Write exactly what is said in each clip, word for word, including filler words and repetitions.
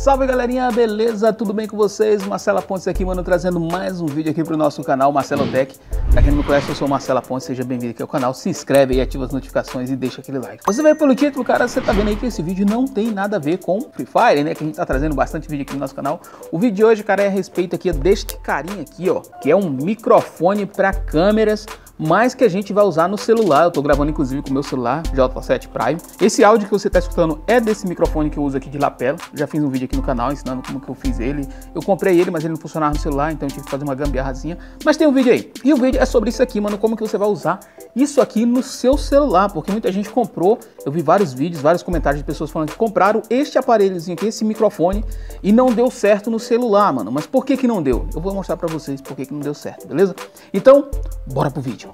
Salve galerinha, beleza? Tudo bem com vocês? Marcelo Pontes aqui, mano, trazendo mais um vídeo aqui pro nosso canal Marcelo Tech. Pra quem não me conhece, eu sou o Marcelo Pontes, seja bem-vindo aqui ao canal. Se inscreve aí, ativa as notificações e deixa aquele like. Você vê pelo título, cara, você tá vendo aí que esse vídeo não tem nada a ver com Free Fire, né? Que a gente tá trazendo bastante vídeo aqui no nosso canal. O vídeo de hoje, cara, é a respeito aqui deste carinha aqui, ó, que é um microfone para câmeras, mas que a gente vai usar no celular. Eu tô gravando inclusive com o meu celular J sete Prime. Esse áudio que você tá escutando é desse microfone que eu uso aqui de lapela. Já fiz um vídeo aqui no canal ensinando como que eu fiz ele. Eu comprei ele, mas ele não funcionava no celular, então eu tive que fazer uma gambiarrazinha. Mas tem um vídeo aí. E o vídeo é sobre isso aqui, mano, como que você vai usar isso aqui no seu celular, porque muita gente comprou. Eu vi vários vídeos, vários comentários de pessoas falando que compraram este aparelhozinho aqui, esse microfone, e não deu certo no celular, mano. Mas por que que não deu? Eu vou mostrar pra vocês por que que não deu certo, beleza? Então, bora pro vídeo.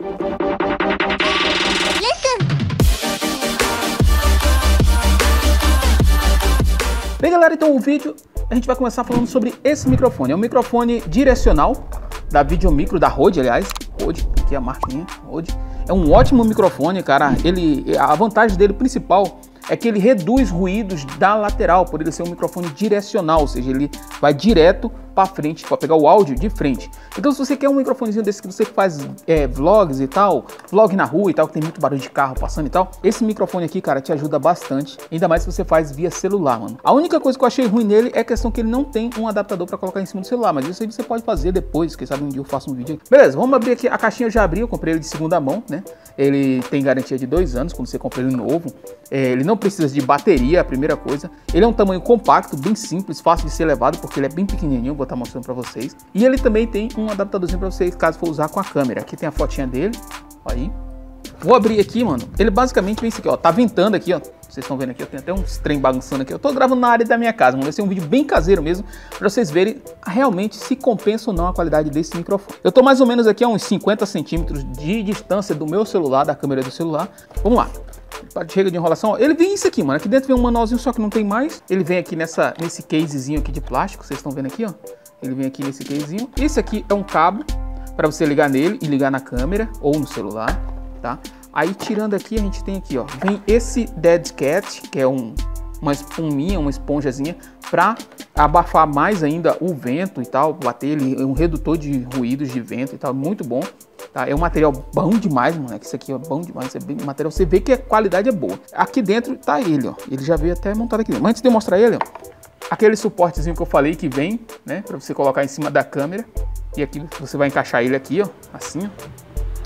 Bem, galera, então o vídeo a gente vai começar falando sobre esse microfone. É um microfone direcional da Videomicro, da Rode, aliás. Rode, aqui é a marquinha, Rode. É um ótimo microfone, cara. Ele, a vantagem dele principal é que ele reduz ruídos da lateral, por ele ser um microfone direcional, ou seja, ele vai direto para frente, para pegar o áudio de frente. Então, se você quer um microfonezinho desse que você faz é, vlogs e tal, vlog na rua e tal, que tem muito barulho de carro passando e tal, esse microfone aqui, cara, te ajuda bastante, ainda mais se você faz via celular, mano. A única coisa que eu achei ruim nele é a questão que ele não tem um adaptador para colocar em cima do celular, mas isso aí você pode fazer depois, quem sabe um dia eu faço um vídeo aqui. Beleza, vamos abrir aqui. A caixinha eu já abri, eu comprei ele de segunda mão, né? Ele tem garantia de dois anos quando você compra ele novo. É, ele não precisa de bateria, a primeira coisa. Ele é um tamanho compacto, bem simples, fácil de ser levado, porque ele é bem pequenininho, vou estar mostrando para vocês. E ele também tem um adaptadorzinho para vocês, caso for usar com a câmera. Aqui tem a fotinha dele, ó aí. Vou abrir aqui, mano. Ele basicamente vem isso aqui, ó. Tá ventando aqui, ó. Vocês estão vendo aqui, ó. Tem até uns trem bagunçando aqui. Eu tô gravando na área da minha casa, mano. Vai ser um vídeo bem caseiro mesmo, pra vocês verem realmente se compensa ou não a qualidade desse microfone. Eu tô mais ou menos aqui a uns cinquenta centímetros de distância do meu celular, da câmera do celular. Vamos lá. Chega de enrolação, ó. Ele vem isso aqui, mano. Aqui dentro vem um manualzinho, só que não tem mais. Ele vem aqui nessa, nesse casezinho aqui de plástico. Vocês estão vendo aqui, ó. Ele vem aqui nesse casezinho. Esse aqui é um cabo para você ligar nele e ligar na câmera ou no celular, tá? Aí tirando aqui, a gente tem aqui, ó, vem esse Dead Cat, que é um, uma espuminha, uma esponjazinha, para abafar mais ainda o vento e tal, bater ele, é um redutor de ruídos de vento e tal, muito bom, tá? É um material bom demais, moleque, isso aqui é bom demais, é bem material, você vê que a qualidade é boa. Aqui dentro tá ele, ó, ele já veio até montado aqui dentro, mas antes de eu mostrar ele, ó, aquele suportezinho que eu falei que vem, né, para você colocar em cima da câmera, e aqui você vai encaixar ele aqui, ó, assim, ó.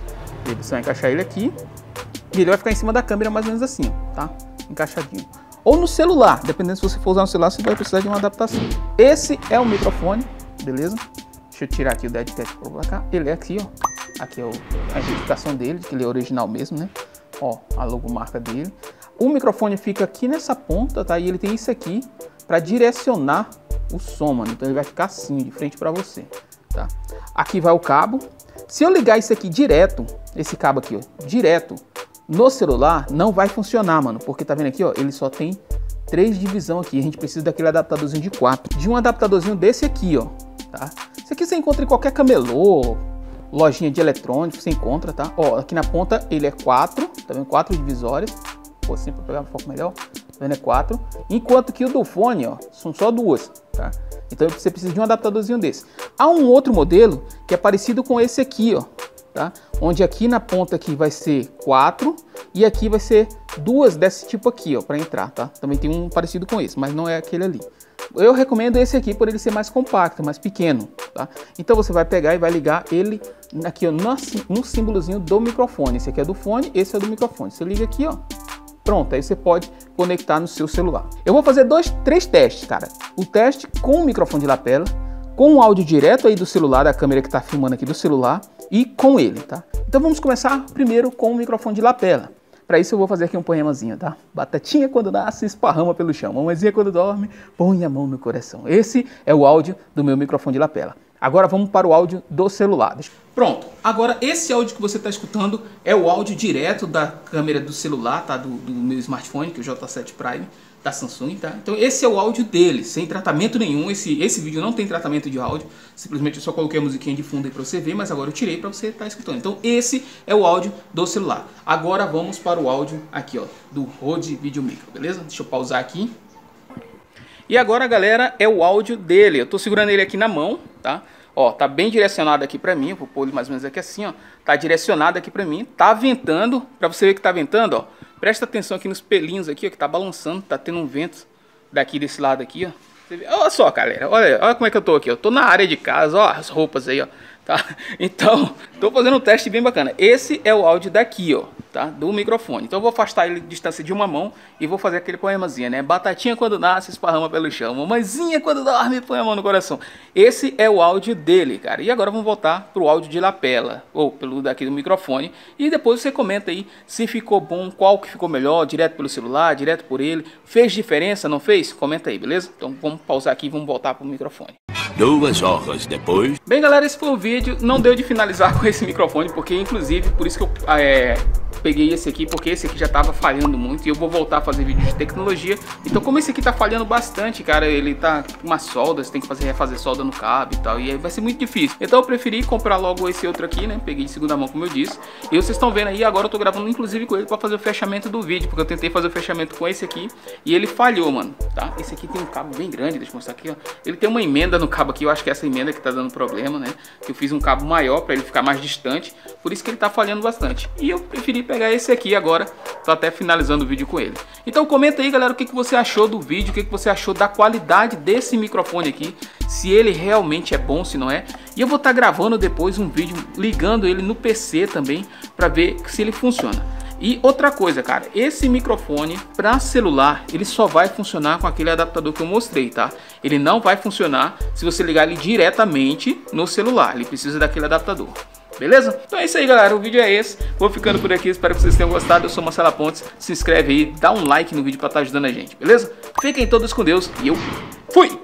E você vai encaixar ele aqui e ele vai ficar em cima da câmera mais ou menos assim, ó, tá? Encaixadinho. Ou no celular, dependendo se você for usar no celular, você vai precisar de uma adaptação. Esse é o microfone, beleza? Deixa eu tirar aqui o Dead Cat para colocar. Ele é aqui, ó. Aqui é o, a identificação dele, que ele é original mesmo, né? Ó, a logomarca dele. O microfone fica aqui nessa ponta, tá? E ele tem isso aqui para direcionar o som, mano. Então ele vai ficar assim, de frente para você, tá? Aqui vai o cabo. Se eu ligar isso aqui direto, esse cabo aqui, ó, direto no celular, não vai funcionar, mano, porque tá vendo aqui, ó, ele só tem três divisão aqui, a gente precisa daquele adaptadorzinho de quatro, de um adaptadorzinho desse aqui, ó, tá? Isso aqui você encontra em qualquer camelô, lojinha de eletrônicos, você encontra, tá? Ó, aqui na ponta ele é quatro, tá vendo? Quatro divisórias, pô, assim pra pegar um foco melhor, tá vendo? É quatro, enquanto que o do fone, ó, são só duas, tá? Então você precisa de um adaptadorzinho desse. Há um outro modelo que é parecido com esse aqui, ó, tá? Onde aqui na ponta aqui vai ser quatro e aqui vai ser duas desse tipo aqui, ó, para entrar, tá? Também tem um parecido com esse, mas não é aquele ali. Eu recomendo esse aqui por ele ser mais compacto, mais pequeno, tá? Então você vai pegar e vai ligar ele aqui, ó, no, no símbolozinho do microfone. Esse aqui é do fone, esse é do microfone. Você liga aqui, ó. Pronto, aí você pode conectar no seu celular. Eu vou fazer dois, três testes, cara. O teste com o microfone de lapela, com o áudio direto aí do celular, da câmera que tá filmando aqui do celular, e com ele, tá? Então vamos começar primeiro com o microfone de lapela. Para isso eu vou fazer aqui um poemazinho, tá? Batatinha quando nasce, esparrama pelo chão. Mamãezinha quando dorme, põe a mão no coração. Esse é o áudio do meu microfone de lapela. Agora vamos para o áudio do celular. Pronto, agora esse áudio que você está escutando é o áudio direto da câmera do celular, tá? Do, do meu smartphone, que é o J sete Prime, da Samsung, tá? Então esse é o áudio dele, sem tratamento nenhum. Esse, esse vídeo não tem tratamento de áudio, simplesmente eu só coloquei a musiquinha de fundo aí para você ver, mas agora eu tirei para você estar escutando. Então esse é o áudio do celular. Agora vamos para o áudio aqui, ó, do Rode Videomicro, beleza? Deixa eu pausar aqui. E agora, galera, é o áudio dele. Eu tô segurando ele aqui na mão, tá? Ó, tá bem direcionado aqui pra mim. Vou pôr ele mais ou menos aqui assim, ó. Tá direcionado aqui pra mim. Tá ventando. Pra você ver que tá ventando, ó. Presta atenção aqui nos pelinhos aqui, ó, que tá balançando. Tá tendo um vento daqui desse lado aqui, ó. Você vê? Olha só, galera. Olha, olha como é que eu tô aqui, ó. Tô na área de casa, ó. As roupas aí, ó. Tá? Então, tô fazendo um teste bem bacana. Esse é o áudio daqui, ó, tá? Do microfone. Então eu vou afastar ele de distância de uma mão e vou fazer aquele poemazinho, né? Batatinha quando nasce, esparrama pelo chão. Mamãezinha quando dorme, põe a mão no coração. Esse é o áudio dele, cara. E agora vamos voltar pro áudio de lapela, ou pelo daqui do microfone. E depois você comenta aí se ficou bom, qual que ficou melhor, direto pelo celular, direto por ele. Fez diferença, não fez? Comenta aí, beleza? Então vamos pausar aqui e vamos voltar pro microfone. Duas horas depois. Bem, galera, esse foi o vídeo. Não deu de finalizar com esse microfone, porque inclusive por isso que eu é, peguei esse aqui, porque esse aqui já tava falhando muito e eu vou voltar a fazer vídeo de tecnologia. Então, como esse aqui tá falhando bastante, cara, ele tá com uma solda, você tem que fazer refazer solda no cabo e tal, e aí vai ser muito difícil. Então eu preferi comprar logo esse outro aqui, né? Peguei de segunda mão, como eu disse. E vocês estão vendo aí, agora eu tô gravando inclusive com ele para fazer o fechamento do vídeo, porque eu tentei fazer o fechamento com esse aqui e ele falhou, mano, tá? Esse aqui tem um cabo bem grande, deixa eu mostrar aqui, ó. Ele tem uma emenda no cabo aqui, eu acho que é essa emenda que tá dando problema, né? Eu fiz um cabo maior para ele ficar mais distante, por isso que ele tá falhando bastante. E eu preferi pegar esse aqui agora, tô até finalizando o vídeo com ele. Então comenta aí, galera, o que, que você achou do vídeo, o que, que você achou da qualidade desse microfone aqui, se ele realmente é bom, se não é. E eu vou estar gravando depois um vídeo ligando ele no P C também, para ver se ele funciona. E outra coisa, cara, esse microfone para celular, ele só vai funcionar com aquele adaptador que eu mostrei, tá? Ele não vai funcionar se você ligar ele diretamente no celular, ele precisa daquele adaptador. Beleza? Então é isso aí, galera, o vídeo é esse. Vou ficando por aqui, espero que vocês tenham gostado. Eu sou Marcelo Pontes, se inscreve aí, dá um like no vídeo para estar ajudando a gente, beleza? Fiquem todos com Deus e eu fui!